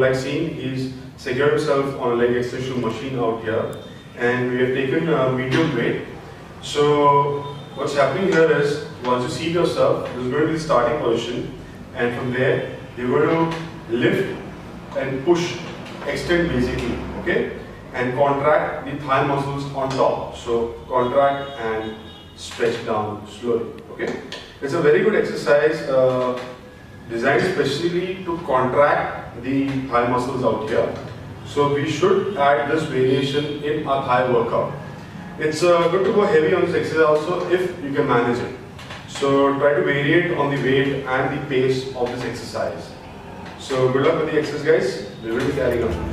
like seen, he's secured himself on a leg extension machine out here, and we have taken medium weight. So what's happening here is, once you seat yourself, this is going to be the starting position, and from there you're going to lift and push, extend basically, okay, and contract the thigh muscles on top. So contract and stretch down slowly, okay. It's a very good exercise designed specially to contract the thigh muscles out here. So we should add this variation in our thigh workout. It's good to go heavy on this exercise also if you can manage it. So try to vary it on the weight and the pace of this exercise. So good luck with the exercise, guys. We will be carrying on.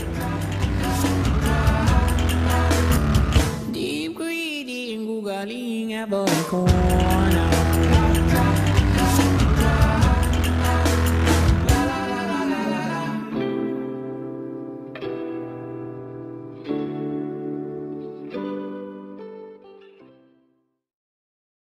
Deep breathing, googling about corn.